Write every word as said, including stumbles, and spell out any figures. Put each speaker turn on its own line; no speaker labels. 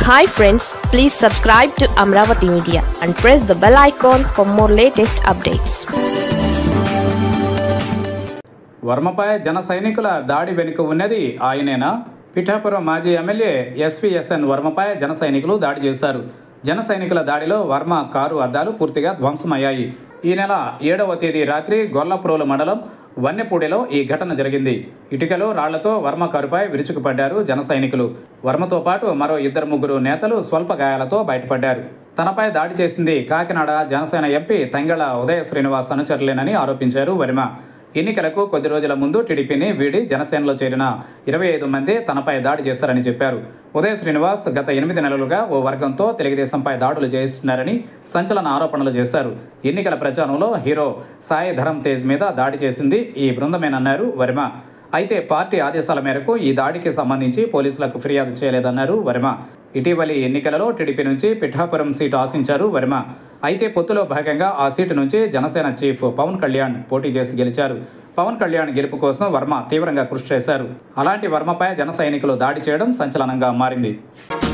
Hi friends, please subscribe to Amravati Media and press the bell icon for more latest updates.
వర్మపై జన సైనికుల దాడి వెనుక ఉన్నది ఆయనేనా? పిఠాపురం మాజీ ఎమ్మెల్యే ఎస్వీఎస్ఎన్ వర్మపై జన సైనికులు దాడి చేశారు. జన సైనికుల దాడిలో వర్మ కారు అద్దాలు పూర్తిగా ధ్వంసమయ్యాయి. ఈ నెల ఏడవ తేదీ రాత్రి గొల్లప్రోలు మండలం వన్నెపూడిలో ఈ ఘటన జరిగింది. ఇటుకలు రాళ్లతో వర్మ కారుపై విరుచుకుపడ్డారు జన సైనికులు. వర్మతో పాటు మరో ఇద్దరు ముగ్గురు నేతలు స్వల్ప గాయాలతో బయటపడ్డారు. తనపై దాడి చేసింది కాకినాడ జనసేన ఎంపీ తంగెళ్ల ఉదయ శ్రీనివాస్ అనుచరులేనని ఆరోపించారు వర్మ. ఎన్నికలకు కొద్ది రోజుల ముందు టీడీపీని వీడి జనసేనలో చేరిన ఇరవై ఐదు మంది తనపై దాడి చేశారని చెప్పారు. ఉదయ శ్రీనివాస్ గత ఎనిమిది నెలలుగా ఓ వర్గంతో తెలుగుదేశంపై దాడులు చేయిస్తున్నారని సంచలన ఆరోపణలు చేశారు. ఎన్నికల ప్రచారంలో హీరో సాయి ధరమ్ తేజ్ మీద దాడి చేసింది ఈ బృందమేనన్నారు వర్మ. అయితే పార్టీ ఆదేశాల మేరకు ఈ దాడికి సంబంధించి పోలీసులకు ఫిర్యాదు చేయలేదన్నారు వర్మ. ఇటీవలి ఎన్నికలలో టీడీపీ నుంచి పిఠాపురం సీటు ఆశించారు వర్మ. అయితే పొత్తులో భాగంగా ఆ సీటు నుంచి జనసేన చీఫ్ పవన్ కళ్యాణ్ పోటీ చేసి గెలిచారు. పవన్ కళ్యాణ్ గెలుపు కోసం వర్మ తీవ్రంగా కృషి చేశారు. అలాంటి వర్మపై జన సైనికులు దాడి చేయడం సంచలనంగా మారింది.